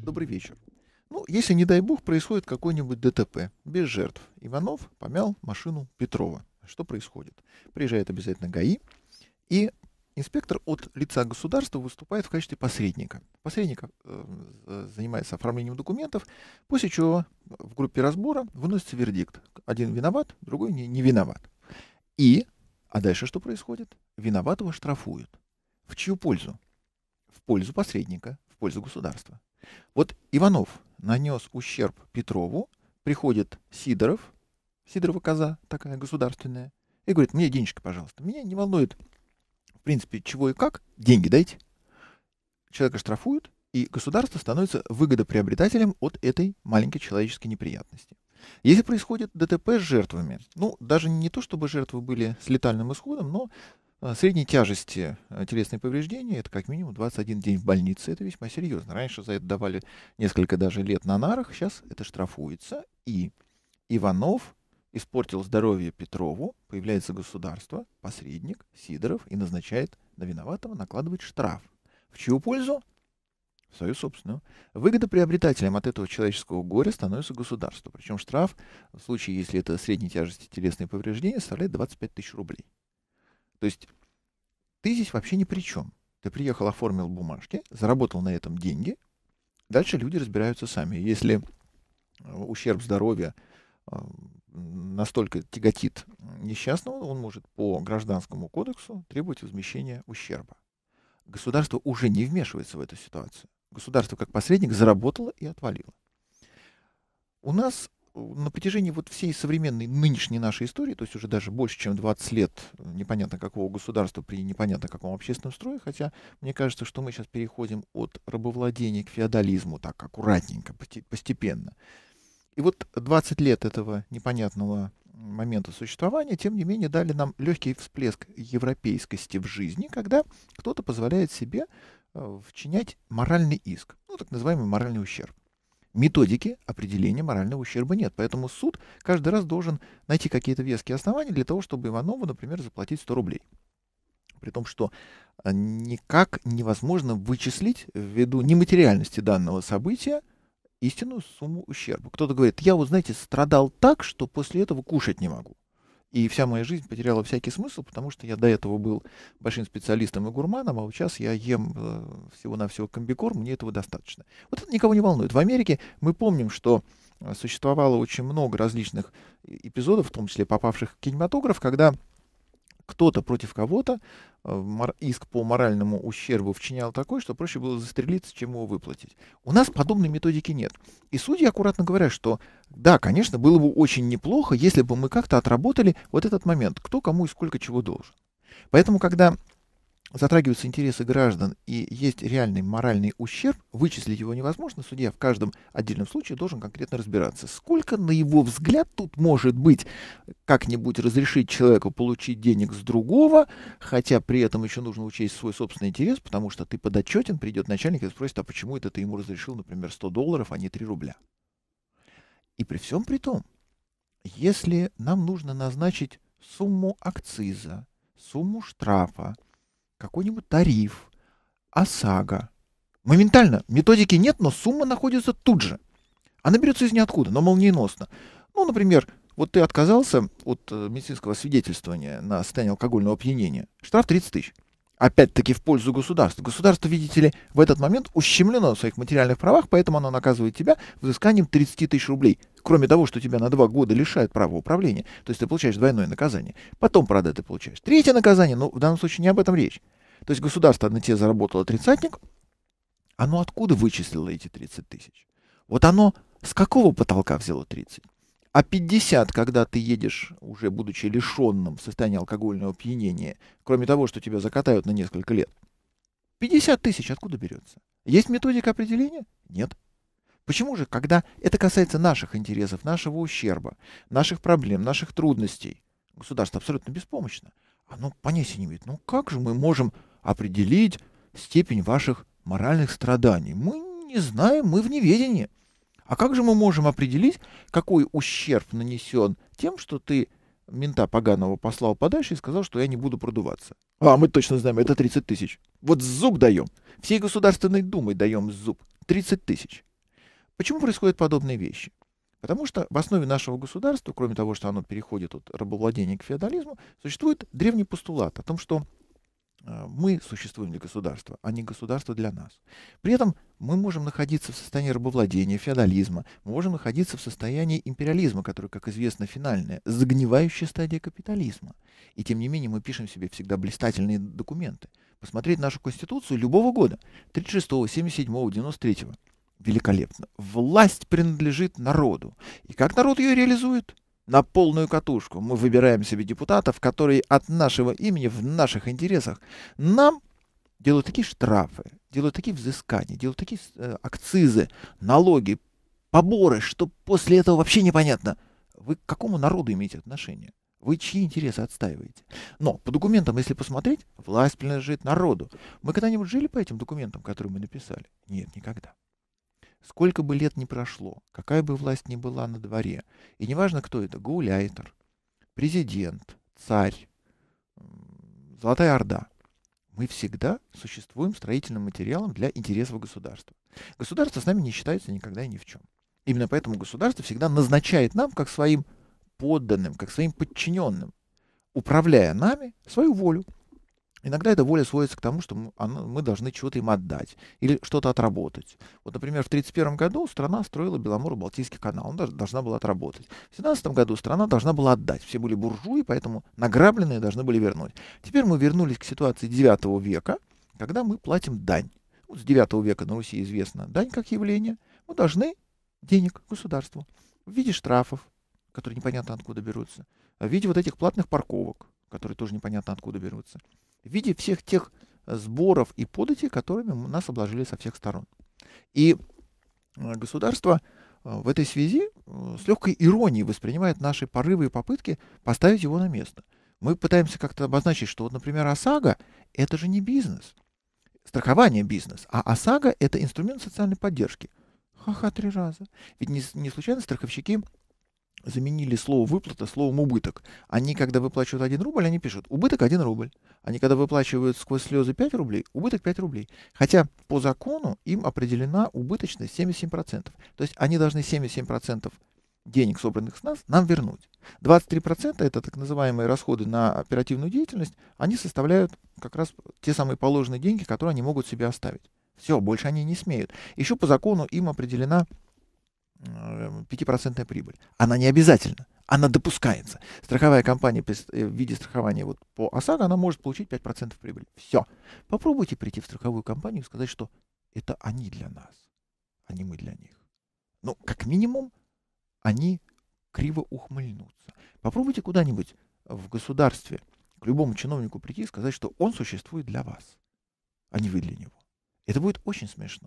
Добрый вечер. Ну, если, не дай бог, происходит какой-нибудь ДТП, без жертв. Иванов помял машину Петрова. Что происходит? Приезжает обязательно ГАИ, и инспектор от лица государства выступает в качестве посредника. Посредник занимается оформлением документов, после чего в группе разбора выносится вердикт. Один виноват, другой не виноват. А дальше что происходит? Виноватого штрафуют. В чью пользу? В пользу посредника, в пользу государства. Вот Иванов нанес ущерб Петрову, приходит Сидорова коза такая государственная, и говорит: мне денежки, пожалуйста. Меня не волнует, в принципе, чего и как, деньги дайте. Человека штрафуют, и государство становится выгодоприобретателем от этой маленькой человеческой неприятности. Если происходит ДТП с жертвами, ну, даже не то, чтобы жертвы были с летальным исходом, но средней тяжести телесные повреждения — это как минимум 21 день в больнице. Это весьма серьезно. Раньше за это давали несколько даже лет на нарах, сейчас это штрафуется. И Иванов испортил здоровье Петрову, появляется государство, посредник, Сидоров, и назначает на виноватого накладывать штраф. В чью пользу? В свою собственную. Выгодоприобретателем от этого человеческого горя становится государство. Причем штраф, в случае, если это средней тяжести телесные повреждения, составляет 25 тысяч рублей. То есть ты здесь вообще ни при чем. Ты приехал, оформил бумажки, заработал на этом деньги. Дальше люди разбираются сами. Если ущерб здоровья настолько тяготит несчастного, он может по Гражданскому кодексу требовать возмещения ущерба. Государство уже не вмешивается в эту ситуацию. Государство как посредник заработало и отвалило. У нас на протяжении вот всей современной нынешней нашей истории, то есть уже даже больше, чем 20 лет непонятно какого государства при непонятно каком общественном строе, хотя мне кажется, что мы сейчас переходим от рабовладения к феодализму так аккуратненько, постепенно. И вот 20 лет этого непонятного момента существования, тем не менее, дали нам легкий всплеск европейскости в жизни, когда кто-то позволяет себе вчинять моральный иск, ну, так называемый моральный ущерб. Методики определения морального ущерба нет, поэтому суд каждый раз должен найти какие-то веские основания для того, чтобы Иванову, например, заплатить 100 рублей. При том, что никак невозможно вычислить ввиду нематериальности данного события истинную сумму ущерба. Кто-то говорит: я вот, знаете, страдал так, что после этого кушать не могу. И вся моя жизнь потеряла всякий смысл, потому что я до этого был большим специалистом и гурманом, а вот сейчас я ем всего-навсего комбикорм, мне этого достаточно. Вот это никого не волнует. В Америке мы помним, что существовало очень много различных эпизодов, в том числе попавших в кинематограф, когда кто-то против кого-то иск по моральному ущербу вчинял такой, что проще было застрелиться, чем его выплатить. У нас подобной методики нет. И судьи аккуратно говорят, что да, конечно, было бы очень неплохо, если бы мы как-то отработали вот этот момент, кто кому и сколько чего должен. Поэтому, когда затрагиваются интересы граждан и есть реальный моральный ущерб, вычислить его невозможно. Судья в каждом отдельном случае должен конкретно разбираться, сколько, на его взгляд, тут может быть как-нибудь разрешить человеку получить денег с другого, хотя при этом еще нужно учесть свой собственный интерес, потому что ты подотчетен, придет начальник и спросит: а почему это ты ему разрешил, например, $100, а не 3 рубля? И при всем при том, если нам нужно назначить сумму акциза, сумму штрафа, какой-нибудь тариф, ОСАГО. Моментально. Методики нет, но сумма находится тут же. Она берется из ниоткуда, но молниеносно. Ну, например, вот ты отказался от медицинского свидетельствования на состояние алкогольного опьянения. Штраф 30 тысяч. Опять-таки в пользу государства. Государство, видите ли, в этот момент ущемлено в своих материальных правах, поэтому оно наказывает тебя взысканием 30 тысяч рублей. Кроме того, что тебя на 2 года лишают права управления. То есть ты получаешь двойное наказание. Потом, правда, ты получаешь третье наказание, но в данном случае не об этом речь. То есть государство на тебе заработало тридцатник, оно откуда вычислило эти 30 тысяч? Вот оно с какого потолка взяло 30? А 50, когда ты едешь, уже будучи лишенным состояния алкогольного опьянения, кроме того, что тебя закатают на несколько лет, 50 тысяч откуда берется? Есть методика определения? Нет. Почему же, когда это касается наших интересов, нашего ущерба, наших проблем, наших трудностей, государство абсолютно беспомощно? Оно понятия не имеет. Ну как же мы можем определить степень ваших моральных страданий? Мы не знаем, мы в неведении. А как же мы можем определить, какой ущерб нанесен тем, что ты мента поганого послал подальше и сказал, что я не буду продуваться? А мы точно знаем, это 30 тысяч. Вот зуб даем. Всей Государственной Думой даем зуб. 30 тысяч. Почему происходят подобные вещи? Потому что в основе нашего государства, кроме того, что оно переходит от рабовладения к феодализму, существует древний постулат о том, что мы существуем для государства, а не государство для нас. При этом мы можем находиться в состоянии рабовладения, феодализма, мы можем находиться в состоянии империализма, который, как известно, финальная, загнивающая стадия капитализма. И тем не менее мы пишем себе всегда блистательные документы. Посмотреть нашу Конституцию любого года, 36-го, 77-го, 93-го. Великолепно. Власть принадлежит народу. И как народ ее реализует? На полную катушку. Мы выбираем себе депутатов, которые от нашего имени, в наших интересах, нам делают такие штрафы, делают такие взыскания, делают такие акцизы, налоги, поборы, что после этого вообще непонятно, вы к какому народу имеете отношение. Вы чьи интересы отстаиваете? Но по документам, если посмотреть, власть принадлежит народу. Мы когда-нибудь жили по этим документам, которые мы написали? Нет, никогда. Сколько бы лет ни прошло, какая бы власть ни была на дворе, и неважно, кто это, гауляйтер, президент, царь, Золотая Орда, мы всегда существуем строительным материалом для интересов государства. Государство с нами не считается никогда и ни в чем. Именно поэтому государство всегда назначает нам, как своим подданным, как своим подчиненным, управляя нами, свою волю. Иногда эта воля сводится к тому, что мы должны чего-то им отдать или что-то отработать. Вот, например, в 1931 году страна строила Беломоро-Балтийский канал, он должна была отработать. В 1917 году страна должна была отдать. Все были буржуи, поэтому награбленные должны были вернуть. Теперь мы вернулись к ситуации IX века, когда мы платим дань. Вот с IX века на Руси известна дань как явление. Мы должны денег государству в виде штрафов, которые непонятно откуда берутся, в виде вот этих платных парковок, которые тоже непонятно откуда берутся, в виде всех тех сборов и податей, которыми нас обложили со всех сторон. И государство в этой связи с легкой иронией воспринимает наши порывы и попытки поставить его на место. Мы пытаемся как-то обозначить, что, вот, например, ОСАГО — это же не бизнес. Страхование — бизнес, а ОСАГО — это инструмент социальной поддержки. Ха-ха, 3 раза. Ведь не случайно страховщики заменили слово «выплата» словом «убыток». Они, когда выплачивают 1 рубль, они пишут «убыток 1 рубль». Они, когда выплачивают сквозь слезы 5 рублей, убыток 5 рублей. Хотя по закону им определена убыточность 77%. То есть они должны 77% денег, собранных с нас, нам вернуть. 23% это так называемые расходы на оперативную деятельность, они составляют как раз те самые положенные деньги, которые они могут себе оставить. Все, больше они не смеют. Еще по закону им определена 5% прибыль. Она не обязательна, она допускается. Страховая компания в виде страхования вот по ОСАГО, она может получить 5% прибыли. Все. Попробуйте прийти в страховую компанию и сказать, что это они для нас, а не мы для них. Ну, как минимум, они криво ухмыльнутся. Попробуйте куда-нибудь в государстве к любому чиновнику прийти и сказать, что он существует для вас, а не вы для него. Это будет очень смешно.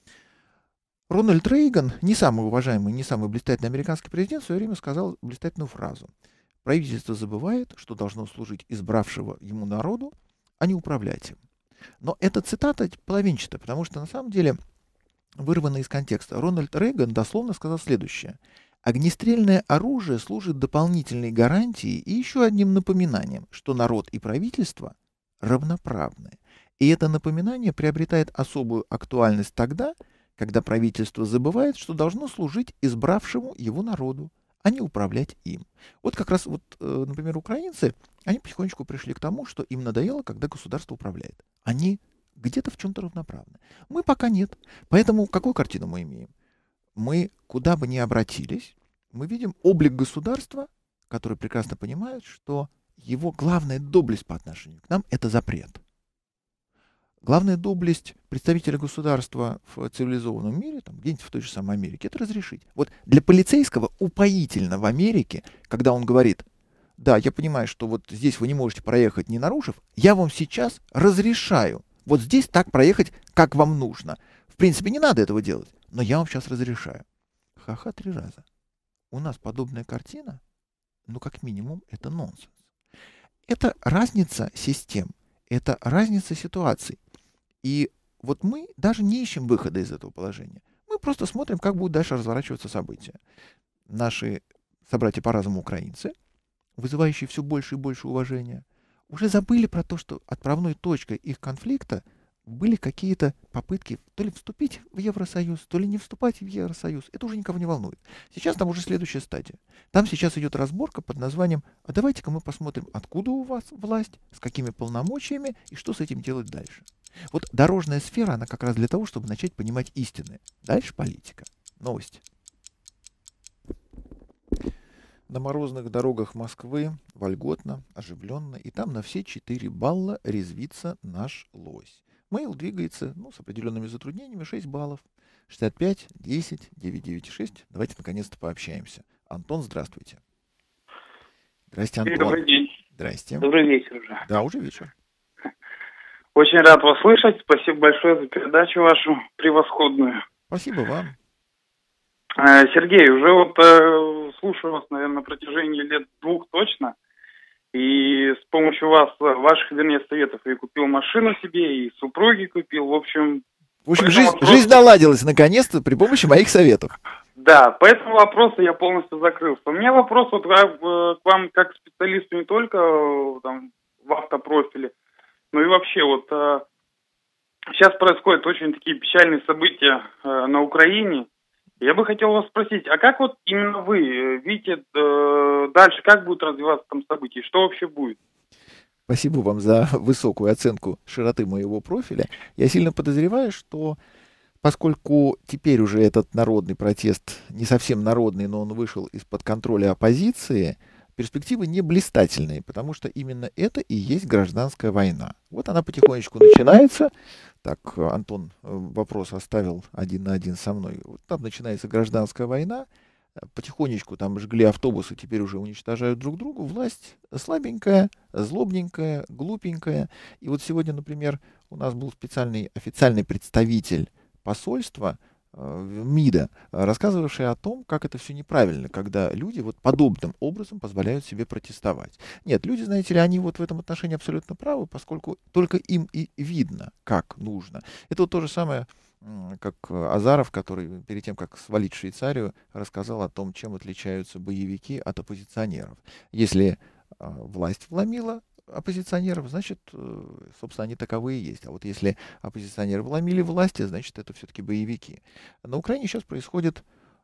Рональд Рейган, не самый уважаемый, не самый блистательный американский президент, в свое время сказал блистательную фразу: правительство забывает, что должно служить избравшего ему народу, а не управлять им. Но эта цитата половинчатая, потому что на самом деле вырвана из контекста. Рональд Рейган дословно сказал следующее: огнестрельное оружие служит дополнительной гарантией и еще одним напоминанием, что народ и правительство равноправны. И это напоминание приобретает особую актуальность тогда, когда правительство забывает, что должно служить избравшему его народу, а не управлять им. Вот как раз, например, украинцы, они потихонечку пришли к тому, что им надоело, когда государство управляет. Они где-то в чем-то равноправны. Мы пока нет. Поэтому какую картину мы имеем? Мы, куда бы ни обратились, мы видим облик государства, который прекрасно понимает, что его главная доблесть по отношению к нам — это запрет. Главная доблесть представителя государства в цивилизованном мире, там, где-нибудь в той же самой Америке, это разрешить. Вот для полицейского упоительно в Америке, когда он говорит: да, я понимаю, что вот здесь вы не можете проехать, не нарушив, я вам сейчас разрешаю вот здесь так проехать, как вам нужно. В принципе, не надо этого делать, но я вам сейчас разрешаю. Ха-ха, 3 раза. У нас подобная картина, ну, как минимум, это нонсенс. Это разница систем, это разница ситуаций. И вот мы даже не ищем выхода из этого положения. Мы просто смотрим, как будут дальше разворачиваться события. Наши собратья по разуму украинцы, вызывающие все больше и больше уважения, уже забыли про то, что отправной точкой их конфликта были какие-то попытки то ли вступить в Евросоюз, то ли не вступать в Евросоюз. Это уже никого не волнует. Сейчас там уже следующая стадия. Там сейчас идет разборка под названием «А давайте-ка мы посмотрим, откуда у вас власть, с какими полномочиями и что с этим делать дальше». Вот дорожная сфера, она как раз для того, чтобы начать понимать истины. Дальше политика. Новости. На морозных дорогах Москвы вольготно, оживленно, и там на все 4 балла резвится наш лось. Мейл двигается, с определенными затруднениями, 6 баллов. 65, 10, 996. Давайте наконец-то пообщаемся. Антон, здравствуйте. Здрасте, Антон. Добрый день. Здрасте. Добрый вечер уже. Да, уже вечер. Очень рад вас слышать. Спасибо большое за передачу вашу превосходную. Спасибо вам. Сергей, уже слушаю вас, наверное, на протяжении лет 2 точно. И с помощью вас, ваших, советов, я купил машину себе, и супруге купил. В общем, жизнь наладилась наконец-то при помощи моих советов. Да, по этому вопросу я полностью закрылся. У меня вопрос к вам как к специалисту не только в автопрофиле, но и вообще сейчас происходят очень такие печальные события на Украине. Я бы хотел вас спросить, а как именно вы видите дальше, как будут развиваться там события, что вообще будет? Спасибо вам за высокую оценку широты моего профиля. Я сильно подозреваю, что поскольку теперь уже этот народный протест не совсем народный, но он вышел из-под контроля оппозиции, перспективы не блистательные, потому что именно это и есть гражданская война. Вот она потихонечку начинается. Так, Антон вопрос оставил 1 на 1 со мной. Вот там начинается гражданская война. Потихонечку там жгли автобусы, теперь уже уничтожают друг друга. Власть слабенькая, злобненькая, глупенькая. И вот сегодня, например, у нас был специальный официальный представитель посольства МИДа, рассказывавший о том, как это все неправильно, когда люди подобным образом позволяют себе протестовать. Нет, люди, знаете ли, они в этом отношении абсолютно правы, поскольку только им и видно, как нужно. Это то же самое, как Азаров, который перед тем, как свалить Швейцарию, рассказал о том, чем отличаются боевики от оппозиционеров. Если власть вломила оппозиционеров, значит, собственно, они таковые и есть. А вот если оппозиционеры вломили власти, значит, это все-таки боевики. На Украине сейчас происходит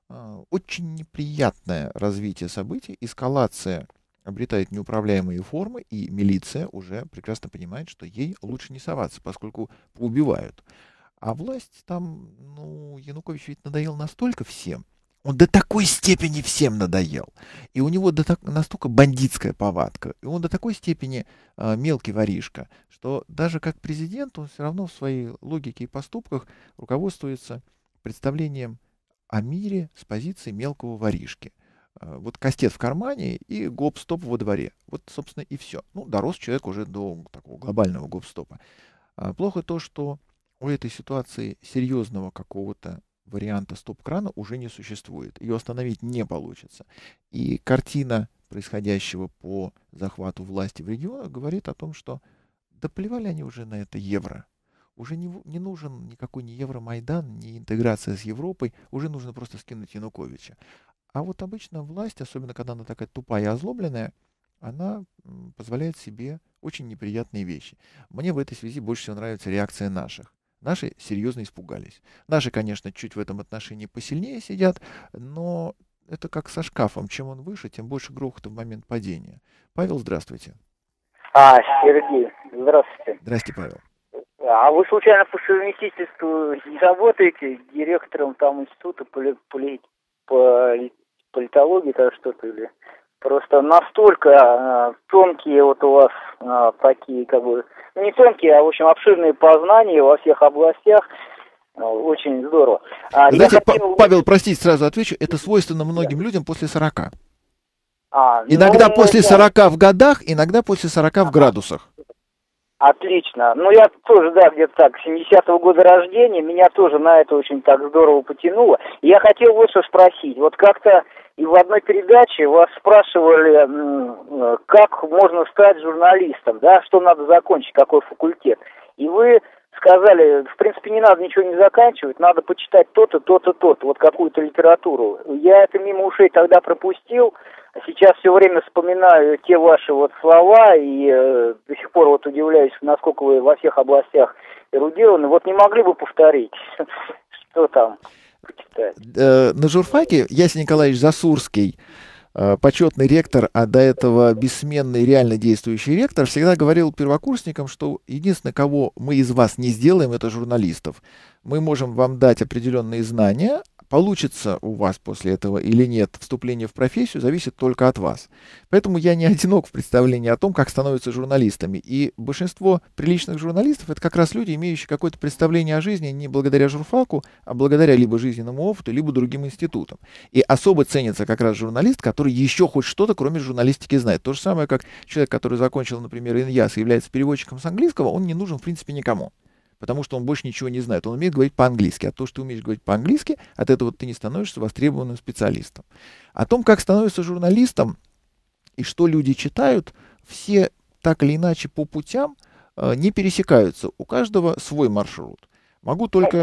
очень неприятное развитие событий, эскалация обретает неуправляемые формы, и милиция уже прекрасно понимает, что ей лучше не соваться, поскольку поубивают. А власть там, Янукович ведь надоел настолько всем, он до такой степени всем надоел. И у него настолько бандитская повадка. И он до такой степени мелкий воришка, что даже как президент он все равно в своей логике и поступках руководствуется представлением о мире с позиции мелкого воришки. Вот кастет в кармане и гоп-стоп во дворе. Вот, собственно, и все. Дорос человек уже до такого глобального гоп-стопа. Плохо то, что у этой ситуации серьезного какого-то варианта стоп-крана уже не существует. Ее остановить не получится. И картина происходящего по захвату власти в регионах говорит о том, что да плевали они уже на это евро. Уже не нужен никакой ни Евромайдан, ни интеграция с Европой. Уже нужно просто скинуть Януковича. А вот обычно власть, особенно когда она такая тупая и озлобленная, она позволяет себе очень неприятные вещи. Мне в этой связи больше всего нравится реакция наших. Наши серьезно испугались. Наши, конечно, чуть в этом отношении посильнее сидят, но это как со шкафом. Чем он выше, тем больше грохота в момент падения. Павел, здравствуйте. Сергей, здравствуйте. Здрасте, Павел. А вы случайно по совместительству не работаете директором там института политологии, так что-то, или просто настолько тонкие у вас такие, не тонкие, а в общем обширные познания во всех областях. Очень здорово. Знаете, Павел, простите, сразу отвечу, это свойственно многим людям после 40. Иногда после 40 в годах, иногда после 40 в градусах. Отлично. Я тоже, где-то так, 70-го года рождения, меня тоже на это очень так здорово потянуло. И я хотел вот что спросить. Вот как-то и в одной передаче вас спрашивали, как можно стать журналистом, что надо закончить, какой факультет. И вы сказали, в принципе, не надо ничего не заканчивать, надо почитать то-то, то-то, то-то, вот какую-то литературу. Я это мимо ушей тогда пропустил, а сейчас все время вспоминаю те ваши вот слова и до сих пор вот удивляюсь, насколько вы во всех областях эрудированы. Вот не могли бы повторить, что там почитать? На журфаке Ясень Николаевич Засурский, почетный ректор, а до этого бессменный реально действующий ректор, всегда говорил первокурсникам, что единственное, кого мы из вас не сделаем, это журналистов. Мы можем вам дать определенные знания, получится у вас после этого или нет вступление в профессию, зависит только от вас. Поэтому я не одинок в представлении о том, как становятся журналистами. И большинство приличных журналистов — это как раз люди, имеющие какое-то представление о жизни не благодаря журфаку, а благодаря либо жизненному опыту, либо другим институтам. И особо ценится как раз журналист, который еще хоть что-то, кроме журналистики, знает. То же самое, как человек, который закончил, например, ИНЯС и является переводчиком с английского, он не нужен, в принципе, никому. Потому что он больше ничего не знает. Он умеет говорить по-английски. А то, что ты умеешь говорить по-английски, от этого ты не становишься востребованным специалистом. О том, как становиться журналистом и что люди читают, все так или иначе по путям не пересекаются. У каждого свой маршрут. Могу только...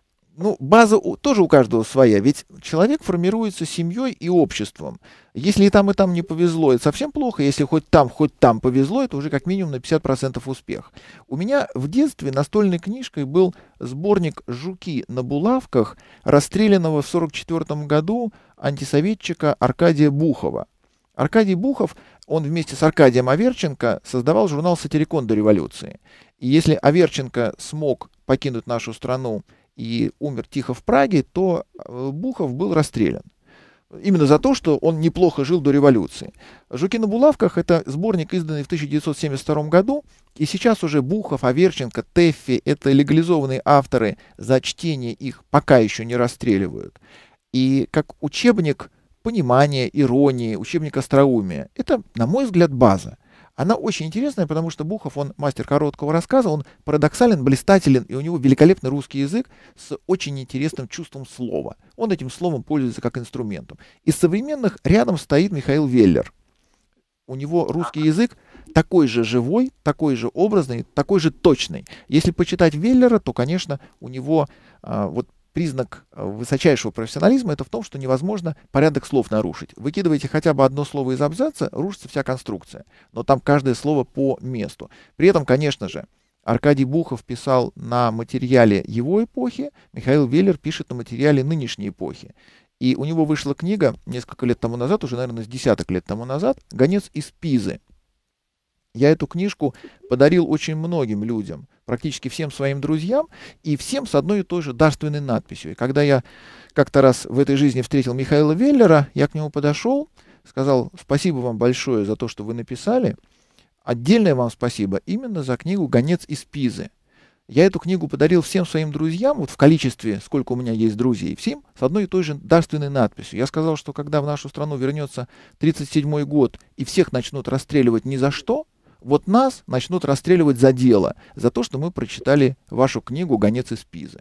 База тоже у каждого своя. Ведь человек формируется семьей и обществом. Если и там не повезло, это совсем плохо. Если хоть там повезло, это уже как минимум на 50% успех. У меня в детстве настольной книжкой был сборник «Жуки на булавках», расстрелянного в 1944 году антисоветчика Аркадия Бухова. Аркадий Бухов, он вместе с Аркадием Аверченко создавал журнал «Сатирикон» до революции. И если Аверченко смог покинуть нашу страну и умер тихо в Праге, то Бухов был расстрелян. Именно за то, что он неплохо жил до революции. «Жуки на булавках» — это сборник, изданный в 1972 году, и сейчас уже Бухов, Аверченко, Тэффи — это легализованные авторы, за чтение их пока еще не расстреливают. И как учебник понимания, иронии, учебник остроумия — это, на мой взгляд, база. Она очень интересная, потому что Бухов, он мастер короткого рассказа, он парадоксален, блистателен, и у него великолепный русский язык с очень интересным чувством слова. Он этим словом пользуется как инструментом. Из современных рядом стоит Михаил Веллер. У него русский язык такой же живой, такой же образный, такой же точный. Если почитать Веллера, то, конечно, у него признак высочайшего профессионализма — это в том, что невозможно порядок слов нарушить. Выкидываете хотя бы одно слово из абзаца, рушится вся конструкция. Но там каждое слово по месту. При этом, конечно же, Аркадий Бухов писал на материале его эпохи, Михаил Веллер пишет на материале нынешней эпохи. И у него вышла книга несколько лет тому назад, уже, наверное, с десяток лет тому назад, «Гонец из Пизы». Я эту книжку подарил очень многим людям, практически всем своим друзьям, и всем с одной и той же дарственной надписью. И когда я как-то раз в этой жизни встретил Михаила Веллера, я к нему подошел, сказал: спасибо вам большое за то, что вы написали. Отдельное вам спасибо именно за книгу «Гонец из Пизы». Я эту книгу подарил всем своим друзьям, вот в количестве, сколько у меня есть друзей, всем с одной и той же дарственной надписью. Я сказал, что когда в нашу страну вернется 1937 год и всех начнут расстреливать ни за что, вот нас начнут расстреливать за дело, за то, что мы прочитали вашу книгу «Гонец из Пизы».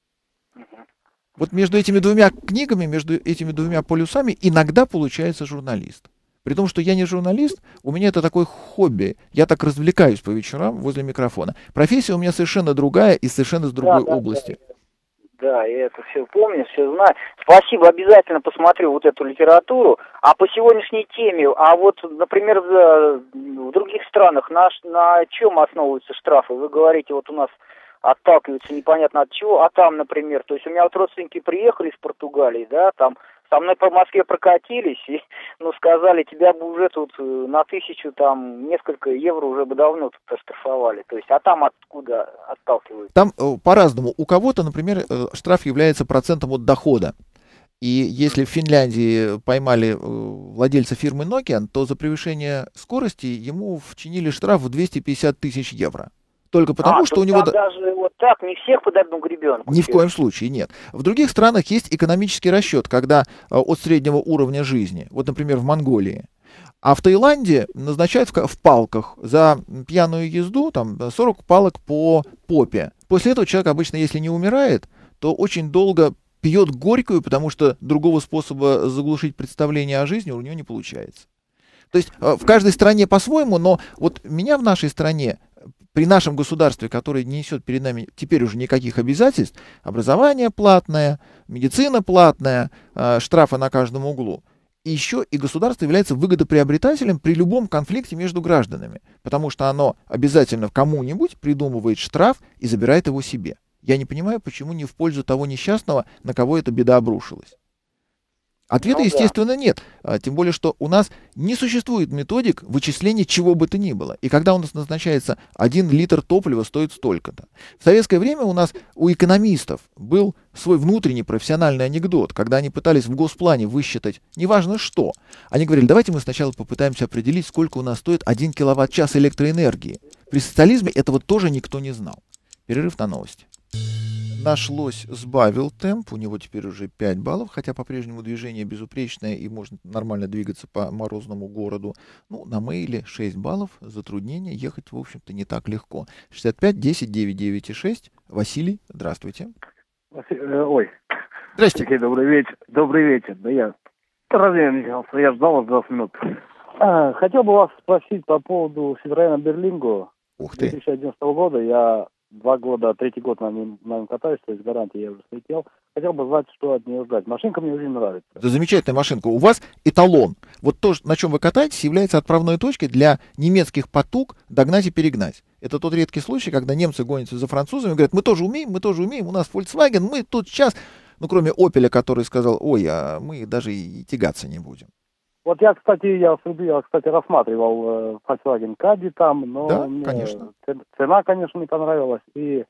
Вот между этими двумя книгами, между этими двумя полюсами иногда получается журналист. При том, что я не журналист, у меня это такое хобби. Я так развлекаюсь по вечерам возле микрофона. Профессия у меня совершенно другая и совершенно с другой области. Да, я это все помню, все знаю. Спасибо, обязательно посмотрю вот эту литературу. А по сегодняшней теме, например, в других странах на чем основываются штрафы? Вы говорите, вот у нас отталкиваются непонятно от чего, а там, например, то есть у меня вот родственники приехали из Португалии, да, там со мной по Москве прокатились и, сказали, тебя бы уже тут на 1000, несколько евро уже бы давно тут оштрафовали. То есть, а там откуда отталкиваются? Там по-разному. У кого-то, например, штраф является процентом от дохода. И если в Финляндии поймали владельца фирмы Nokia, то за превышение скорости ему вчинили штраф в 250 тысяч евро. Только потому, что у него... Даже вот так, не всех под одну гребенку. Ни в коем случае, нет. В других странах есть экономический расчет, когда от среднего уровня жизни, вот, например, в Монголии, а в Таиланде назначают в палках за пьяную езду 40 палок по попе. После этого человек обычно, если не умирает, то очень долго пьет горькую, потому что другого способа заглушить представление о жизни у него не получается. То есть в каждой стране по-своему, но вот меня в нашей стране при нашем государстве, которое не несет перед нами теперь уже никаких обязательств, образование платное, медицина платная, штрафы на каждом углу, еще и государство является выгодоприобретателем при любом конфликте между гражданами, потому что оно обязательно кому-нибудь придумывает штраф и забирает его себе. Я не понимаю, почему не в пользу того несчастного, на кого эта беда обрушилась. Ответа, естественно, нет. Тем более, что у нас не существует методик вычисления чего бы то ни было. И когда у нас назначается 1 литр топлива стоит столько-то. В советское время у нас у экономистов был свой внутренний профессиональный анекдот, когда они пытались в госплане высчитать неважно что. Они говорили, давайте мы сначала попытаемся определить, сколько у нас стоит 1 киловатт-час электроэнергии. При социализме этого тоже никто не знал. Перерыв на новости. Наш лось сбавил темп, у него теперь уже 5 баллов, хотя по-прежнему движение безупречное и можно нормально двигаться по морозному городу. Ну, на мейле 6 баллов, затруднение, ехать, в общем-то, не так легко. 65 10 99 6. Василий, здравствуйте. Ой. Здрасте. Сергей, добрый вечер. Добрый вечер. Да я разъехался, я ждал вас 20 минут. Хотел бы вас спросить по поводу Citroёn Berlingo. Ух ты. 2011 года. Я 2 года, 3-й год на нем катаюсь, то есть гарантии я уже слетел. Хотел бы знать, что от нее ждать. Машинка мне очень нравится. Это замечательная машинка. У вас эталон. Вот то, на чем вы катаетесь, является отправной точкой для немецких потуг догнать и перегнать. Это тот редкий случай, когда немцы гонятся за французами и говорят, мы тоже умеем, у нас Volkswagen, мы тут сейчас, ну кроме Opel, который сказал, ой, а мы даже и тягаться не будем. Вот я, кстати, рассматривал Volkswagen Caddy там, но да, мне конечно. Цена, конечно, не понравилась. И,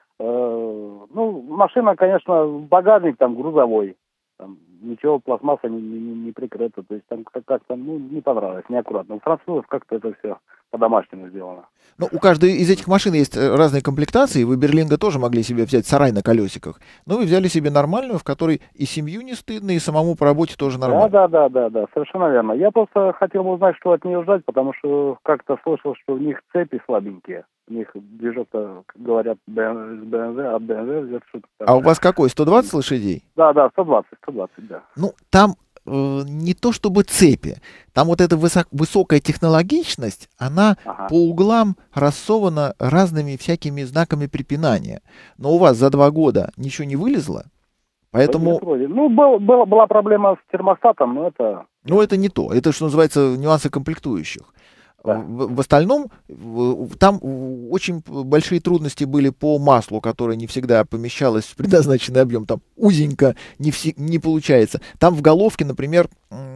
машина, конечно, багажник там грузовой. Там ничего, пластмасса не прикрыта. То есть там как-то не понравилось, неаккуратно. У французов как-то это все по-домашнему сделано. Ну, у каждой из этих машин есть разные комплектации. Вы Берлинго тоже могли себе взять сарай на колесиках. Но вы взяли себе нормальную, в которой и семью не стыдно, и самому по работе тоже нормально. Да, совершенно верно. Я просто хотел бы узнать, что от нее ждать, потому что как-то слышал, что у них цепи слабенькие. У них движок-то, говорят, с BMW, от BMW взять что-то. А у вас какой, 120 лошадей? Да, 120, да. Ну, там не то чтобы цепи, там вот эта высокая технологичность, она по углам рассована разными всякими знаками препинания. Но у вас за 2 года ничего не вылезло, поэтому... Ну, была проблема с термостатом, но это... Ну, это не то, это, что называется, нюансы комплектующих. Да. В остальном, там очень большие трудности были по маслу, которое не всегда помещалось в предназначенный объем. Там узенько не получается. Там в головке, например,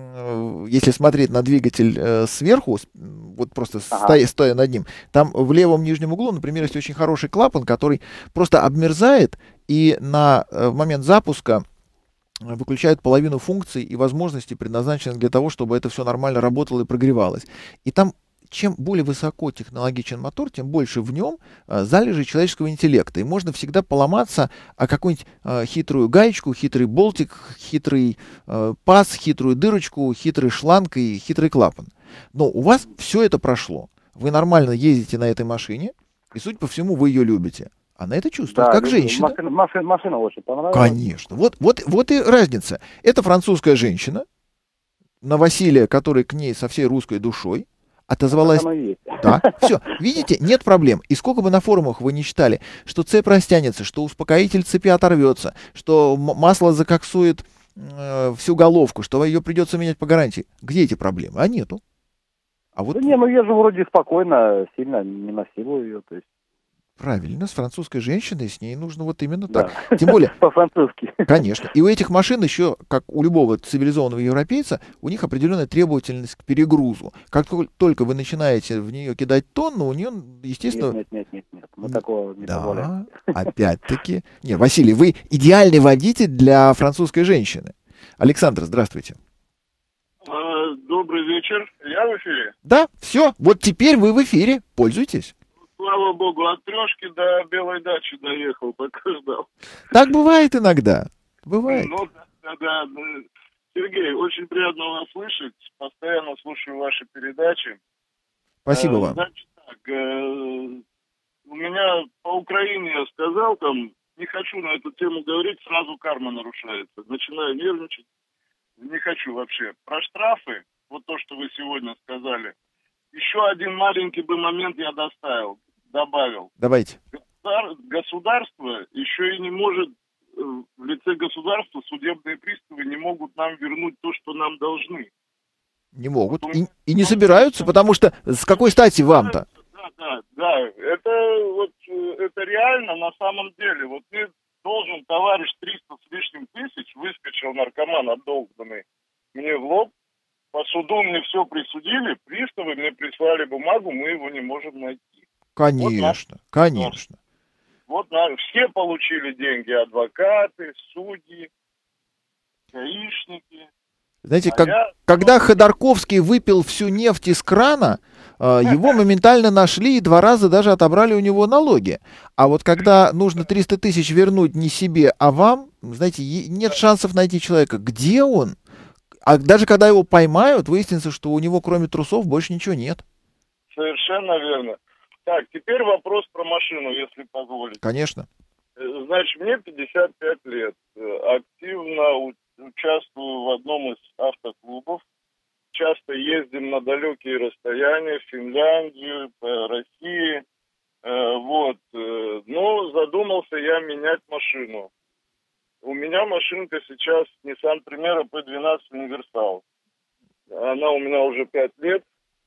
если смотреть на двигатель сверху, вот просто стоя над ним, там в левом нижнем углу, например, есть очень хороший клапан, который просто обмерзает, и в момент запуска выключают половину функций и возможностей, предназначенных для того, чтобы это все нормально работало и прогревалось. И там чем более высоко технологичен мотор, тем больше в нем залежи человеческого интеллекта. И можно всегда поломаться о какую-нибудь хитрую гаечку, хитрый болтик, хитрый паз, хитрую дырочку, хитрый шланг и хитрый клапан. Но у вас все это прошло. Вы нормально ездите на этой машине, и, судя по всему, вы ее любите. Она это чувствует, да, как женщина. Машина очень понравилась. Конечно. Вот и разница. Это французская женщина, на Василия, который к ней со всей русской душой, отозвалась. Да, все, видите, нет проблем. И сколько бы на форумах вы не читали, что цепь растянется, что успокоитель цепи оторвется, что масло закоксует всю головку, что ее придется менять по гарантии. Где эти проблемы? А нету. А вот... Да не, я же вроде спокойно, сильно не насилую ее, то есть. Правильно, с французской женщиной с ней нужно вот именно так. Тем более... По-французски. Конечно. И у этих машин еще, как у любого цивилизованного европейца, у них определенная требовательность к перегрузу. Как только вы начинаете в нее кидать тонну, у нее, естественно... Нет. Мы такого не позволяем. Опять-таки. Нет, Василий, вы идеальный водитель для французской женщины. Александр, здравствуйте. Добрый вечер. Я в эфире? Да, все. Вот теперь вы в эфире. Пользуйтесь. Слава богу, от Трешки до Белой дачи доехал, пока ждал. Так бывает иногда. Бывает. Ну, да. Сергей, очень приятно вас слышать. Постоянно слушаю ваши передачи. Спасибо вам. Значит так, у меня по Украине я сказал, там, не хочу на эту тему говорить, сразу карма нарушается. Начинаю нервничать. Не хочу вообще. Про штрафы, вот то, что вы сегодня сказали. Еще один маленький бы момент я доставил. добавил. Давайте. Государство еще и не может, в лице государства судебные приставы не могут нам вернуть то, что нам должны. Не могут. И не собираются, потому что с какой стати вам-то? Да. Это реально на самом деле. Вот мне должен товарищ 300 с лишним тысяч, выскочил наркоман обдолбанный мне в лоб. По суду мне все присудили, приставы мне прислали бумагу, мы его не можем найти. Конечно, конечно. Все получили деньги, адвокаты, судьи, гаишники. Знаете, когда Ходорковский выпил всю нефть из крана, его моментально нашли и 2 раза даже отобрали у него налоги. А вот когда нужно 300 тысяч вернуть не себе, а вам, знаете, нет шансов найти человека. Где он? А даже когда его поймают, выяснится, что у него кроме трусов больше ничего нет. Совершенно верно. Так, теперь вопрос про машину, если позволите. Конечно. Значит, мне 55 лет. Активно участвую в одном из автоклубов. Часто ездим на далекие расстояния, в Финляндию, по России. Но задумался я менять машину. У меня машинка сейчас Nissan Primera P12 Универсал. Она у меня уже 5 лет.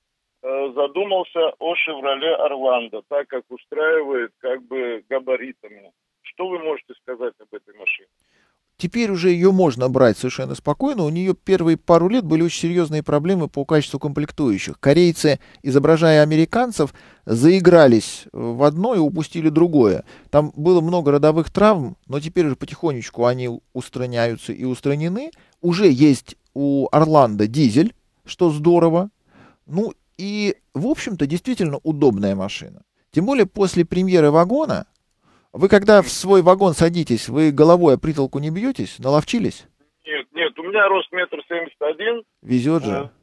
Задумался о Chevrolet Orlando, так как устраивает габаритами. Что вы можете сказать об этой машине? Теперь уже ее можно брать совершенно спокойно. У нее первые пару лет были очень серьезные проблемы по качеству комплектующих. Корейцы, изображая американцев, заигрались в одно и упустили другое. Там было много родовых травм, но теперь уже потихонечку они устраняются и устранены. Уже есть у Орландо дизель, что здорово. Ну и, в общем-то, действительно удобная машина. Тем более после премьеры вагона. Вы когда в свой вагон садитесь, вы головой о притолку не бьетесь? Наловчились? Нет, у меня рост 1,71 м. Везет же.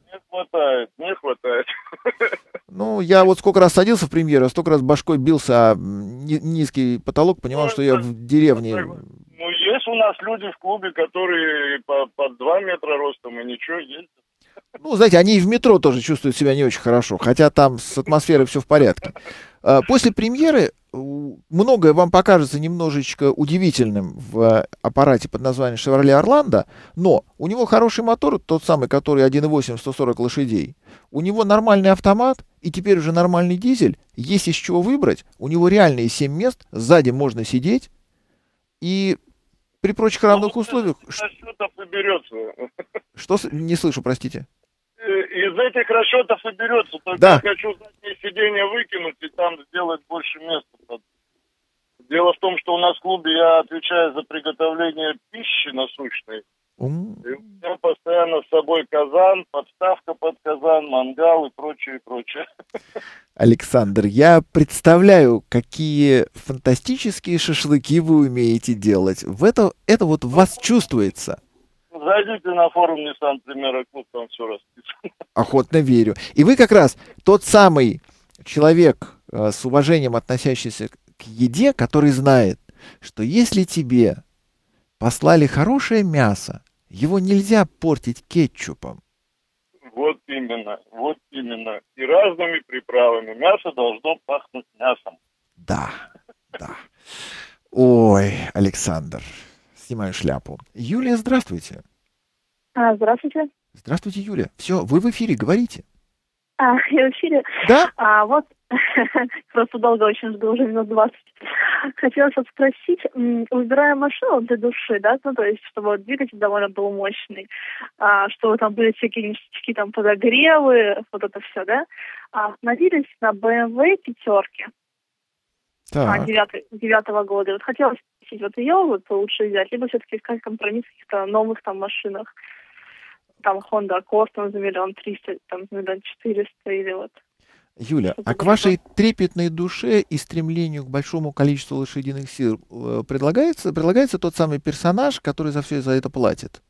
Не хватает. Ну, я вот сколько раз садился в премьеру, столько раз башкой бился о низкий потолок, понимал, что я в деревне. Ну, есть у нас люди в клубе, которые по 2 метра ростом и ничего ездят. Ну, знаете, они и в метро тоже чувствуют себя не очень хорошо, хотя там с атмосферой все в порядке. После премьеры многое вам покажется немножечко удивительным в аппарате под названием Chevrolet Orlando, но у него хороший мотор, тот самый, который 1.8, 140 лошадей. У него нормальный автомат, и теперь уже нормальный дизель. Есть из чего выбрать. У него реальные 7 мест, сзади можно сидеть, и при прочих равных условиях... Расчетов и берется. Что? Не слышу, простите. Из этих расчетов и берется. Только да. Я хочу заднее сиденье выкинуть и там сделать больше места. Дело в том, что у нас в клубе я отвечаю за приготовление пищи насущной. И у меня постоянно с собой казан, подставка под казан, мангал и прочее, прочее. Александр, я представляю, какие фантастические шашлыки вы умеете делать. Это вот в вас чувствуется. Зайдите на форум Nissan Primera Club, там все расписано. Охотно верю. И вы как раз тот самый человек с уважением относящийся к еде, который знает, что если тебе послали хорошее мясо, его нельзя портить кетчупом. Вот именно. И разными приправами. Мясо должно пахнуть мясом. Да. Ой, Александр, снимаю шляпу. Юлия, здравствуйте. Здравствуйте. Здравствуйте, Юля. Все, вы в эфире, говорите. Я в эфире? Да. Вот, просто долго очень жду, уже минут 20. Хотелось вот спросить, выбирая машину для души, да, ну, то есть, чтобы двигатель довольно был мощный, чтобы там были всякие ништячки, там, подогревы, вот это все, да, остановились на BMW пятерке. 9-го года. Вот хотелось спросить, вот ее вот лучше взять, либо все-таки искать компромисс в каких-то новых там машинах. Там Honda Accord, там, за 1 300 000, там, за 1 400 000, или вот. Юля, а к вашей трепетной душе и стремлению к большому количеству лошадиных сил предлагается тот самый персонаж, который за все за это платит?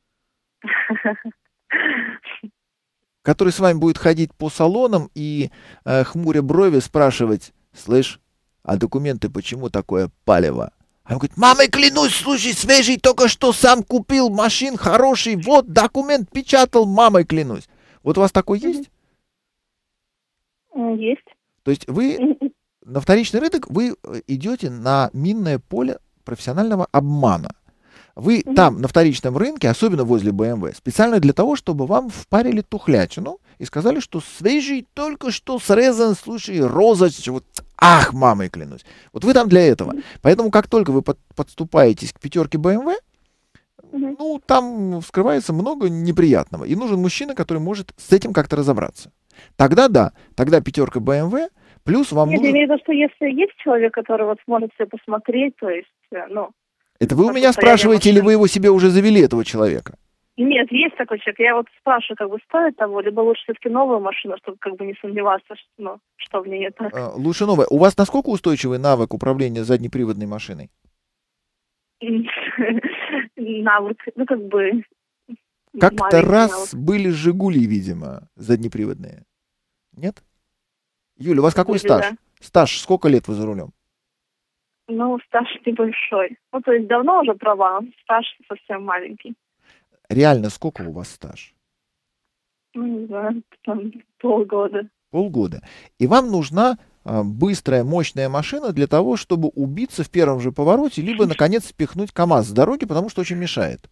Который с вами будет ходить по салонам и, хмуря брови, спрашивать: слышь, а документы почему такое палево? А он говорит: мамой клянусь, слушай, свежий, только что сам купил, машин хороший, вот документ печатал, мамой клянусь. Вот у вас такой есть? Есть. То есть вы на вторичный рынок вы идете на минное поле профессионального обмана. Вы там, на вторичном рынке, особенно возле BMW, специально для того, чтобы вам впарили тухлятину и сказали, что свежий, только что срезан, слушай, розочка, вот, ах, мамой клянусь. Вот вы там для этого. Поэтому, как только вы подступаетесь к пятерке BMW, ну, там вскрывается много неприятного. И нужен мужчина, который может с этим как-то разобраться. Тогда да, тогда пятерка BMW, плюс вам нужен... Я имею в виду, что если есть человек, который вот сможет все посмотреть, то есть, ну... Это вы у меня спрашиваете, или вы его себе уже завели, этого человека? Нет, есть такой человек. Я вот спрашиваю, как бы стоит того, либо лучше все-таки новую машину, чтобы как бы не сомневаться, что, ну, что в ней не так. Лучше новая. У вас насколько устойчивый навык управления заднеприводной машиной? Навык, ну как бы... Как-то раз были «Жигули», видимо, заднеприводные. Нет? Юля, у вас какой стаж? Да. Стаж, сколько лет вы за рулем? Ну, стаж небольшой. Ну, то есть давно уже права, стаж совсем маленький. Реально, сколько у вас стаж? Ну, не знаю, там полгода. Полгода. И вам нужна быстрая, мощная машина для того, чтобы убиться в первом же повороте, либо, наконец, спихнуть КАМАЗ с дороги, потому что очень мешает.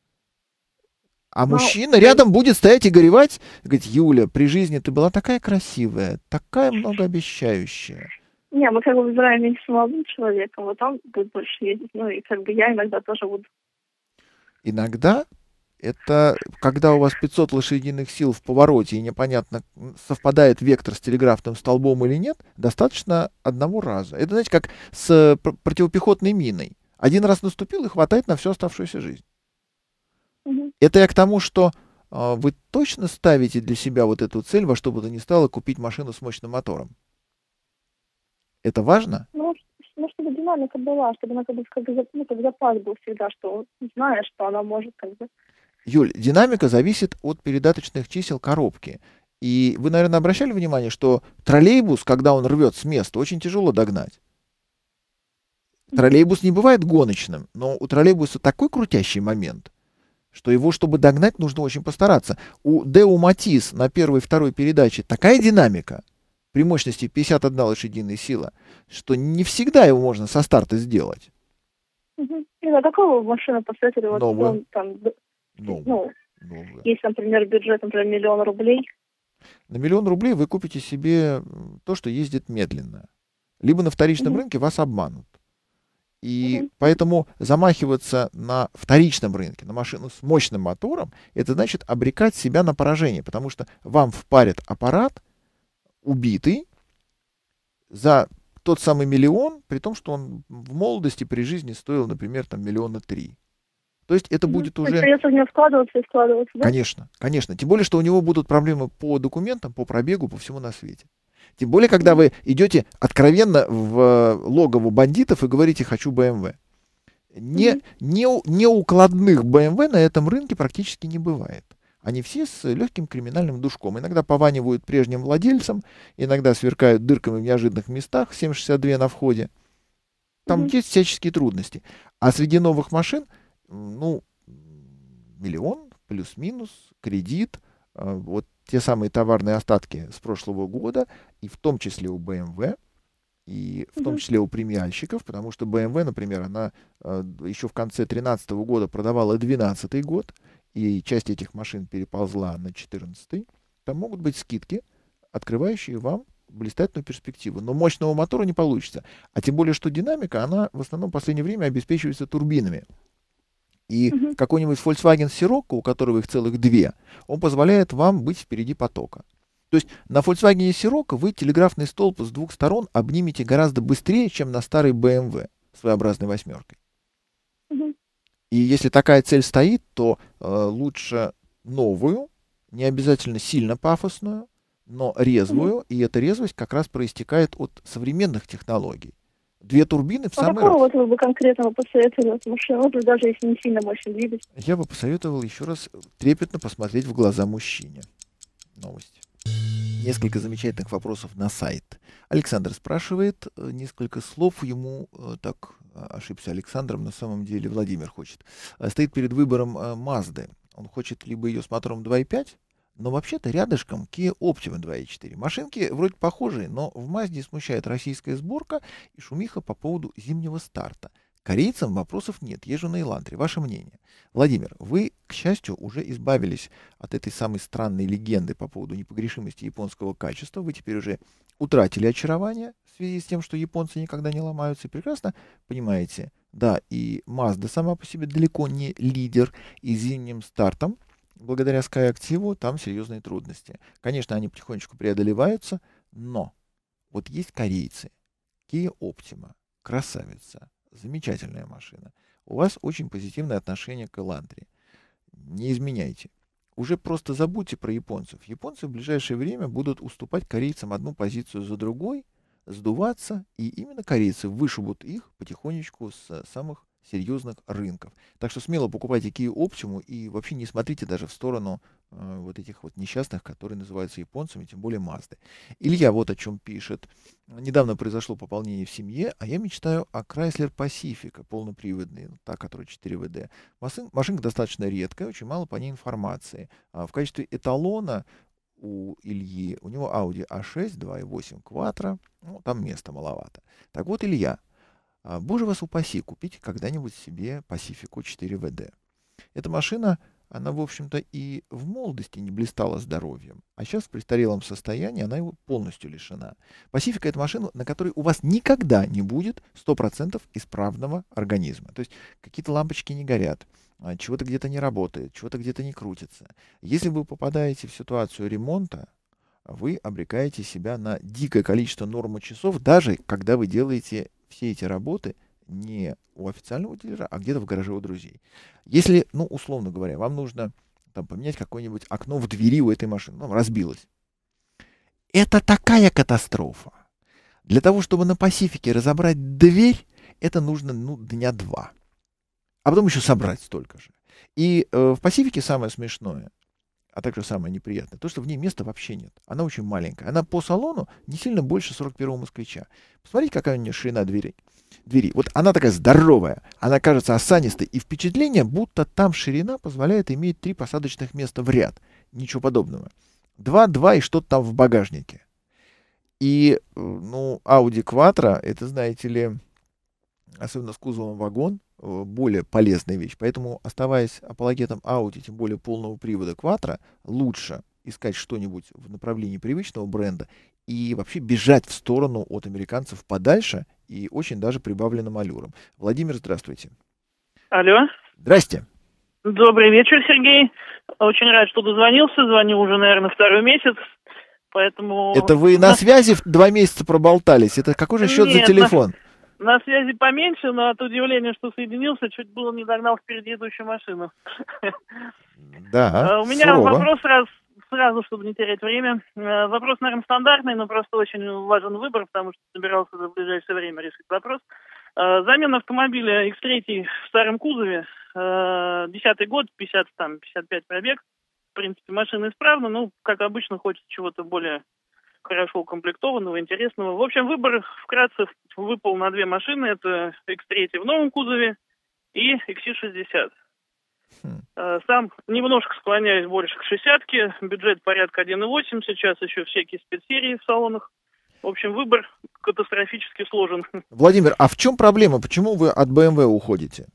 А мужчина рядом будет стоять и горевать, говорит: Юля, при жизни ты была такая красивая, такая многообещающая. Не, мы как бы выбираем вместе с молодым человеком, вот он будет больше ездить, ну и как бы я иногда тоже буду. Иногда это когда у вас 500 лошадиных сил в повороте и непонятно, совпадает вектор с телеграфным столбом или нет, достаточно одного раза. Это, знаете, как с противопехотной миной. Один раз наступил и хватает на всю оставшуюся жизнь. Это я к тому, что вы точно ставите для себя вот эту цель, во что бы то ни стало, купить машину с мощным мотором? Это важно? Ну, чтобы динамика была, чтобы она как запас был всегда, что знаешь, что она может как бы... Юль, динамика зависит от передаточных чисел коробки. И вы, наверное, обращали внимание, что троллейбус, когда он рвет с места, очень тяжело догнать. Троллейбус не бывает гоночным, но у троллейбуса такой крутящий момент, что его, чтобы догнать, нужно очень постараться. У Дэу Матис на первой и второй передаче такая динамика при мощности 51 лошадиная сила, что не всегда его можно со старта сделать. А какого машину посоветовали? Вот, новую. Новую. Если, например, бюджет, например, 1 000 000 рублей. На 1 000 000 рублей вы купите себе то, что ездит медленно. Либо на вторичном рынке вас обманут. И поэтому замахиваться на вторичном рынке, на машину с мощным мотором, это значит обрекать себя на поражение, потому что вам впарят аппарат, убитый, за тот самый 1 000 000, при том, что он в молодости при жизни стоил, например, там 3 миллиона. То есть это будет уже... Придется в него вкладываться и вкладываться, да? Конечно, конечно. Тем более, что у него будут проблемы по документам, по пробегу, по всему на свете. Тем более, когда вы идете откровенно в логово бандитов и говорите: хочу BMW. Неукладных BMW на этом рынке практически не бывает. Они все с легким криминальным душком. Иногда пованивают прежним владельцам, иногда сверкают дырками в неожиданных местах, 7,62 на входе. Там есть всяческие трудности. А среди новых машин, 1 000 000 плюс-минус, кредит, вот те самые товарные остатки с прошлого года, и в том числе у BMW, и в том числе у премиальщиков, потому что BMW, например, она еще в конце 2013 года продавала 2012 год, и часть этих машин переползла на 2014. Там могут быть скидки, открывающие вам блистательную перспективу. Но мощного мотора не получится. А тем более, что динамика, она в основном в последнее время обеспечивается турбинами. И какой-нибудь Volkswagen Sirocco, у которого их целых 2, он позволяет вам быть впереди потока. То есть на Volkswagen Sirocco вы телеграфный столб с двух сторон обнимете гораздо быстрее, чем на старой BMW своеобразной 8. И если такая цель стоит, то лучше новую, не обязательно сильно пафосную, но резвую, и эта резвость как раз проистекает от современных технологий. 2 турбины в самый раз. Какого вот вы бы конкретно посоветовали машину, даже если не сильно мощный двигатель? Я бы посоветовал еще раз трепетно посмотреть в глаза мужчине. Новость. Несколько замечательных вопросов на сайт. Александр спрашивает, несколько слов ему, так, ошибся Александром, на самом деле Владимир хочет. Стоит перед выбором Мазды. Он хочет либо ее с мотором 2.5, Но вообще-то рядышком Kia Optima 2.4. Машинки вроде похожие, но в Mazda смущает российская сборка и шумиха по поводу зимнего старта. Корейцам вопросов нет, езжу на Элантре. Ваше мнение? Владимир, вы, к счастью, уже избавились от этой самой странной легенды по поводу непогрешимости японского качества. Вы теперь уже утратили очарование в связи с тем, что японцы никогда не ломаются. И прекрасно понимаете, да, и Mazda сама по себе далеко не лидер, и зимним стартом, благодаря SkyActiv, там серьезные трудности. Конечно, они потихонечку преодолеваются, но вот есть корейцы. Kia Optima, красавица, замечательная машина. У вас очень позитивное отношение к Элантре. Не изменяйте. Уже просто забудьте про японцев. Японцы в ближайшее время будут уступать корейцам одну позицию за другой, сдуваться, и именно корейцы вышибут их потихонечку с самых серьезных рынков. Так что смело покупайте Kia Optima и вообще не смотрите даже в сторону вот этих вот несчастных, которые называются японцами, тем более Mazda. Илья вот о чем пишет. Недавно произошло пополнение в семье, а я мечтаю о Chrysler Pacifica, полноприводный, та, которая 4WD. Машинка достаточно редкая, очень мало по ней информации. В качестве эталона у Ильи, у него Audi A6, 2.8 Quattro, ну, там места маловато. Так вот, Илья, боже вас упаси, купите когда-нибудь себе Pacifica 4WD. Эта машина, она, в общем-то, и в молодости не блистала здоровьем, а сейчас в престарелом состоянии она его полностью лишена. Pacifica — это машина, на которой у вас никогда не будет 100% исправного организма. То есть какие-то лампочки не горят, чего-то где-то не работает, чего-то где-то не крутится. Если вы попадаете в ситуацию ремонта, вы обрекаете себя на дикое количество нормочасов, даже когда вы делаете все эти работы не у официального дилера, а где-то в гараже у друзей. Если, ну, условно говоря, вам нужно там поменять какое-нибудь окно в двери у этой машины, ну, разбилось. Это такая катастрофа. Для того, чтобы на Пасифике разобрать дверь, это нужно, ну, дня два. А потом еще собрать столько же. И в Пасифике самое смешное, а также самое неприятное, то, что в ней места вообще нет. Она очень маленькая. Она по салону не сильно больше 41-го москвича. Посмотрите, какая у нее ширина двери. Вот она такая здоровая, она кажется осанистой, и впечатление, будто там ширина позволяет иметь 3 посадочных места в ряд. Ничего подобного. 2 и что-то там в багажнике. И, ну, Audi Quattro, это, знаете ли, особенно с кузовом вагон, более полезная вещь. Поэтому, оставаясь апологетом Audi, тем более полного привода Quattro, лучше искать что-нибудь в направлении привычного бренда и вообще бежать в сторону от американцев подальше и очень даже прибавленным аллюром. Владимир, здравствуйте. Алло. Здрасте. Добрый вечер, Сергей. Очень рад, что дозвонился. Звоню уже, наверное, 2-й месяц. Поэтому... Это вы на связи 2 месяца проболтались? Это какой же счет за телефон? На связи поменьше, но от удивления, что соединился, чуть было не догнал впереди идущую машину. Да, у меня вопрос сразу, чтобы не терять время. Вопрос, наверное, стандартный, но просто очень важен выбор, потому что собирался в ближайшее время решить вопрос. Замена автомобиля X3 в старом кузове, 10-й год, 55 пробег. В принципе, машина исправна, но, как обычно, хочется чего-то более хорошо укомплектованного, интересного. В общем, выбор вкратце выпал на 2 машины. Это X3 в новом кузове и XC60. Сам немножко склоняюсь больше к 60-ке. Бюджет порядка 1,8. Сейчас еще всякие спецсерии в салонах. В общем, выбор катастрофически сложен. Владимир, а в чем проблема? Почему вы от BMW уходите?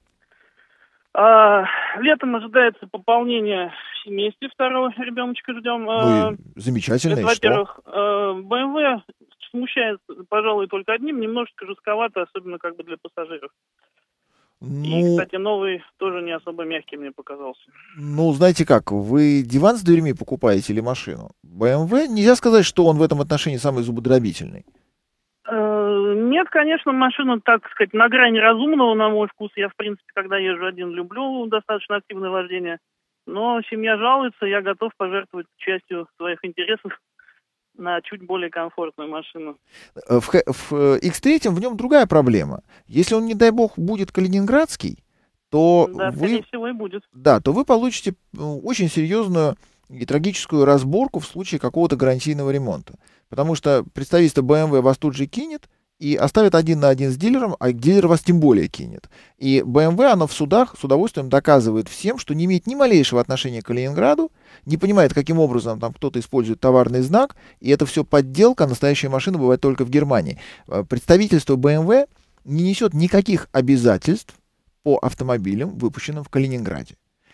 Летом ожидается пополнение в семействе, 2-го ребеночка ждем. Ну, замечательно, это, во-первых, BMW смущает, пожалуй, только одним, немножечко жестковато, особенно как бы для пассажиров. Ну, и, кстати, новый тоже не особо мягкий мне показался. Ну, знаете как, вы диван с дверьми покупаете или машину? BMW, нельзя сказать, что он в этом отношении самый зубодробительный. Нет, конечно, машина, так сказать, на грани разумного, на мой вкус. Я, в принципе, когда езжу один, люблю достаточно активное вождение. Но семья жалуется, я готов пожертвовать частью своих интересов на чуть более комфортную машину. В X3 в нем другая проблема. Если он, не дай бог, будет калининградский, то да, скорее всего, и будет. Да, то вы получите очень серьезную и трагическую разборку в случае какого-то гарантийного ремонта. Потому что представительство BMW вас тут же кинет, и оставит один на один с дилером, а дилер вас тем более кинет. И BMW, оно в судах с удовольствием доказывает всем, что не имеет ни малейшего отношения к Калининграду, не понимает, каким образом там кто-то использует товарный знак, и это все подделка, настоящая машина бывает только в Германии. Представительство BMW не несет никаких обязательств по автомобилям, выпущенным в Калининграде.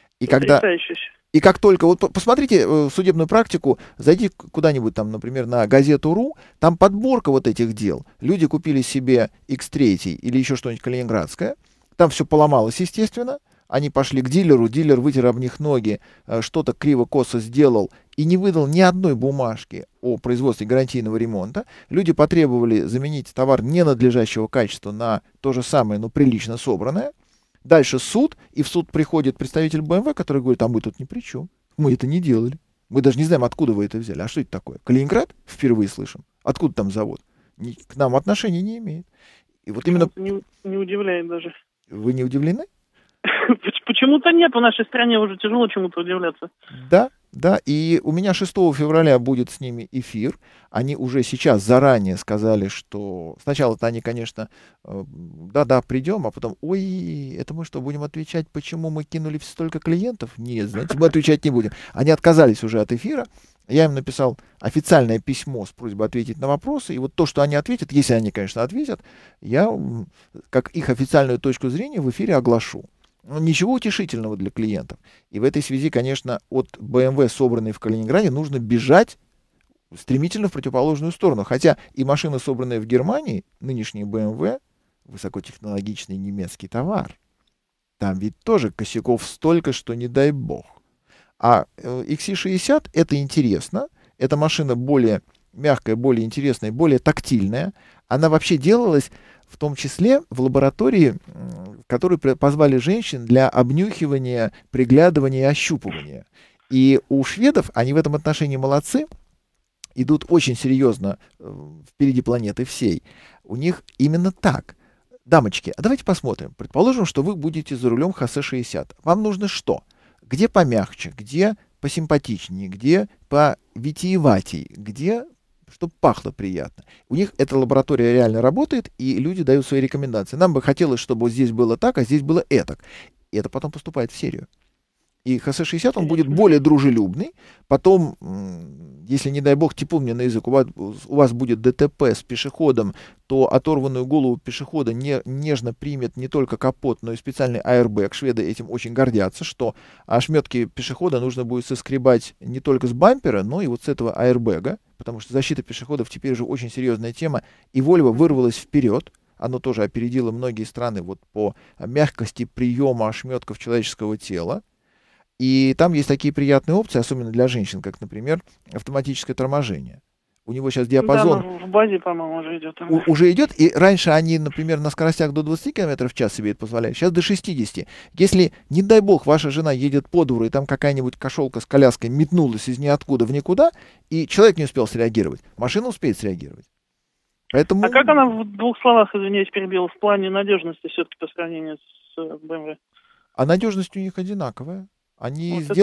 И как только, вот посмотрите судебную практику, зайди куда-нибудь там, например, на газету.ру, там подборка вот этих дел. Люди купили себе X3 или еще что-нибудь калининградское, там все поломалось, естественно, они пошли к дилеру, дилер вытер об них ноги, что-то криво-косо сделал и не выдал ни одной бумажки о производстве гарантийного ремонта. Люди потребовали заменить товар ненадлежащего качества на то же самое, но прилично собранное. Дальше суд, и в суд приходит представитель BMW, который говорит, а мы тут ни при чем. Мы это не делали. Мы даже не знаем, откуда вы это взяли. А что это такое? Калининград? Впервые слышим. Откуда там завод? К нам отношения не имеет. И вот именно... Не удивляет даже. Вы не удивлены? Почему-то нет. В нашей стране уже тяжело чему-то удивляться. Да, и у меня 6 февраля будет с ними эфир. Они уже сейчас заранее сказали, что сначала-то они, конечно, да, придем, а потом, ой, это мы что, будем отвечать, почему мы кинули столько клиентов? Нет, знаете, мы отвечать не будем. Они отказались уже от эфира. Я им написал официальное письмо с просьбой ответить на вопросы. И вот то, что они ответят, если они, конечно, ответят, я, как их официальную точку зрения, в эфире оглашу. Ничего утешительного для клиентов. И в этой связи, конечно, от BMW, собранной в Калининграде, нужно бежать стремительно в противоположную сторону. Хотя и машины, собранные в Германии, нынешние BMW, высокотехнологичный немецкий товар. Там ведь тоже косяков столько, что не дай бог. А XC60 это интересно. Эта машина более мягкая, более интересная, более тактильная. Она вообще делалась в том числе в лаборатории, в которой позвали женщин для обнюхивания, приглядывания и ощупывания. И у шведов, они в этом отношении молодцы, идут очень серьезно впереди планеты всей. У них именно так. Дамочки, а давайте посмотрим. Предположим, что вы будете за рулем ХС-60. Вам нужно что? Где помягче, где посимпатичнее, где повитиеватей, где... чтобы пахло приятно. У них эта лаборатория реально работает, и люди дают свои рекомендации. Нам бы хотелось, чтобы вот здесь было так, а здесь было этак. И это потом поступает в серию. И ХС-60, он будет более дружелюбный. Потом, если, не дай бог, типун мне на язык, у вас будет ДТП с пешеходом, то оторванную голову пешехода нежно примет не только капот, но и специальный аэрбэг. Шведы этим очень гордятся, что ошметки пешехода нужно будет соскребать не только с бампера, но и вот с этого аэрбэга, потому что защита пешеходов теперь уже очень серьезная тема, и Volvo вырвалась вперед. Оно тоже опередило многие страны вот по мягкости приема ошметков человеческого тела. И там есть такие приятные опции, особенно для женщин, как, например, автоматическое торможение. У него сейчас диапазон... Да, в базе, по-моему, уже идет. Уже идет, и раньше они, например, на скоростях до 20 км в час себе это позволяли, сейчас до 60. Если, не дай бог, ваша жена едет по двору, и там какая-нибудь кошелка с коляской метнулась из ниоткуда в никуда, и человек не успел среагировать, машина успеет среагировать. Поэтому... А как она в двух словах, извиняюсь, перебила, в плане надежности все-таки по сравнению с BMW? А надежность у них одинаковая. Они вот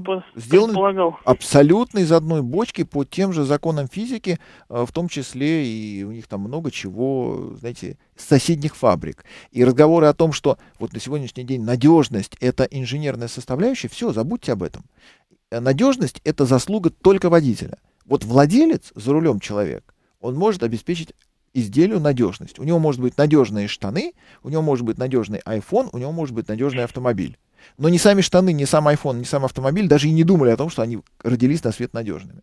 сделаны абсолютно из одной бочки по тем же законам физики, в том числе и у них там много чего, знаете, с соседних фабрик. И разговоры о том, что вот на сегодняшний день надежность — это инженерная составляющая, все, забудьте об этом. Надежность — это заслуга только водителя. Вот владелец, за рулем человек, он может обеспечить изделию надежность. У него может быть надежные штаны, у него может быть надежный iPhone, у него может быть надежный автомобиль. Но ни сами штаны, ни сам iPhone, ни сам автомобиль даже и не думали о том, что они родились на свет надежными.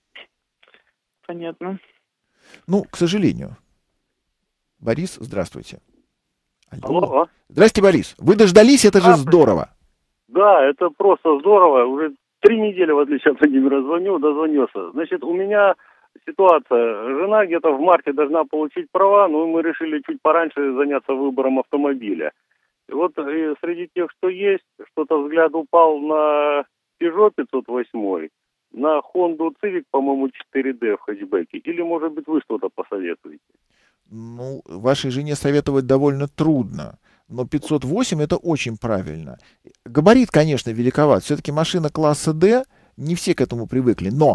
Понятно. Ну, к сожалению. Борис, здравствуйте. Алло. Здрасте, Борис. Вы дождались, это же здорово. Да, это просто здорово. Уже 3 недели, в отличие от Владимира, дозвонился. Значит, у меня ситуация. Жена где-то в марте должна получить права, но мы решили чуть пораньше заняться выбором автомобиля. И вот среди тех, что есть, что-то взгляд упал на Peugeot 508, на Honda Civic, по-моему, 4D в хэтчбеке. Или, может быть, вы что-то посоветуете? Ну, вашей жене советовать довольно трудно. Но 508 это очень правильно. Габарит, конечно, великоват. Все-таки машина класса D, не все к этому привыкли. Но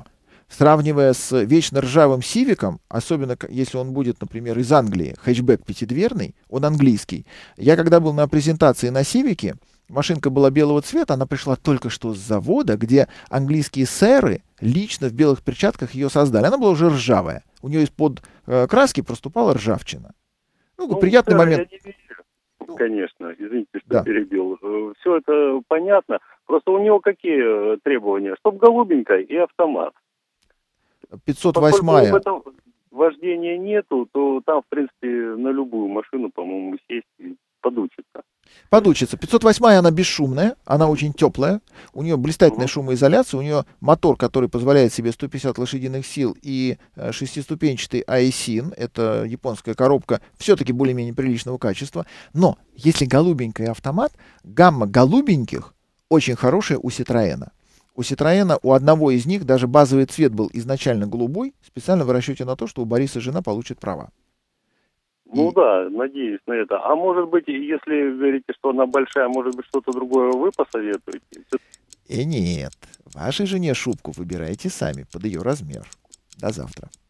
сравнивая с вечно ржавым Сивиком, особенно если он будет, например, из Англии, хэтчбэк пятидверный, он английский. Я когда был на презентации на Сивике, машинка была белого цвета, она пришла только что с завода, где английские сэры лично в белых перчатках ее создали. Она была уже ржавая. У нее из-под краски проступала ржавчина. Ну, приятный момент. Я не верю, конечно, извините, что перебил. Все это понятно. Просто у него какие требования? Чтоб голубенькая и автомат. 508-я. Поскольку в этом вождения нету, то там, в принципе, на любую машину, по-моему, сесть и подучиться. Подучится. 508-я, она бесшумная, она очень теплая, у нее блистательная шумоизоляция, у нее мотор, который позволяет себе 150 лошадиных сил и шестиступенчатый Aisin, это японская коробка, все-таки более-менее приличного качества. Но если голубенький автомат, гамма голубеньких очень хорошая у Citroёна. У Citroёна, у одного из них даже базовый цвет был изначально голубой, специально в расчете на то, что у Бориса жена получит права. Ну да, надеюсь на это. А может быть, если говорите, что она большая, может быть, что-то другое вы посоветуете? Нет, вашей жене шубку выбирайте сами под ее размер. До завтра.